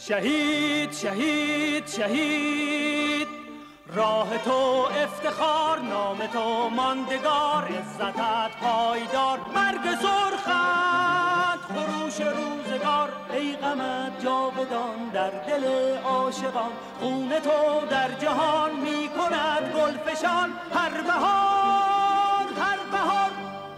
شهید شهید شهید، راه تو افتخار، نام تو ماندگار، عزتت پایدار، مرگ سرخت خروش روزگار، ای غمت جاودان در دل عاشقان، خون تو در جهان می کند گلفشان، هر بهار هر بهار.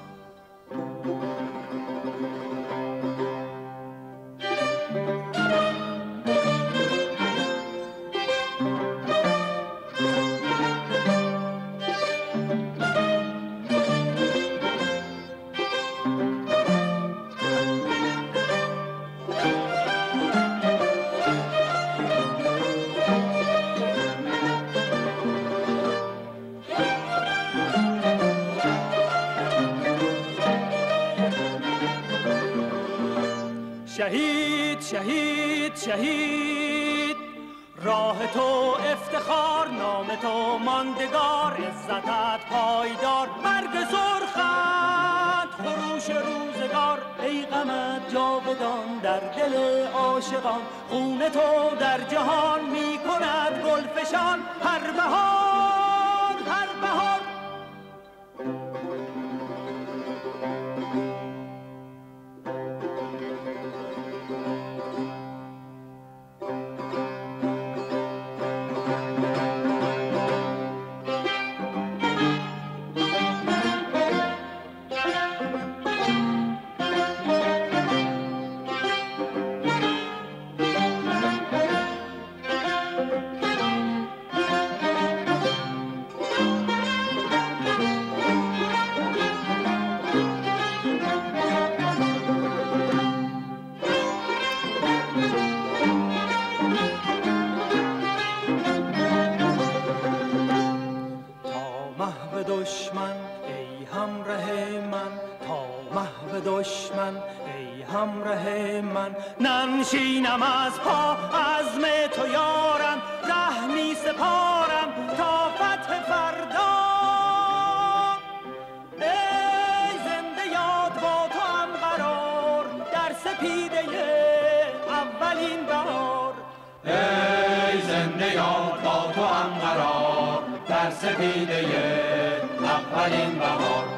شهید شهید شهید، راه تو افتخار، نام تو ماندگار، عزتت پایدار، مرگ سرخت خروش روزگار، ای غمت جاودان در دل عاشقان، خون تو در جهان می کند گلفشان، هر بهار هر بهار. دشمن ای همراه من، تا محو دشمن ای همراه من، ننشینم از پا عزم تو یارم، ره می سپارم تا فتح فردا، ای زنده یاد با تو هم قرار، در سپیده اولین بهار، ای زنده یاد با تو هم قرار، در سپیده اولین بهار.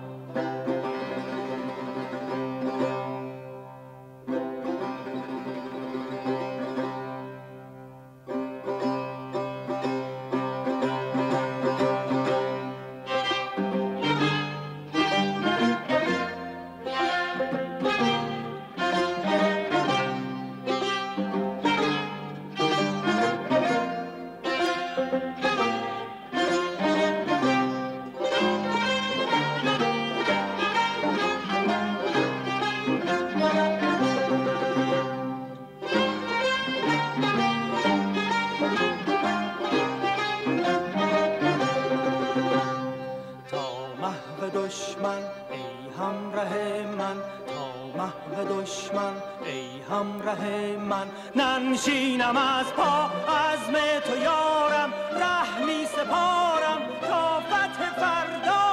دشمن ای همراه من، تا محو دشمن ای همراه من، ننشینم از پا عزم تو یارم، ره می سپارم تا فتح فردا،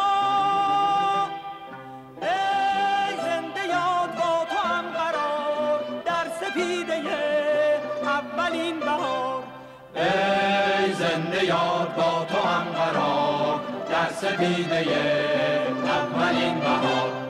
ای زنده یاد با تو هم قرار، در سپیده اولین بهار، ای زنده یاد با تو هم قرار، در سپیده اولین بهار.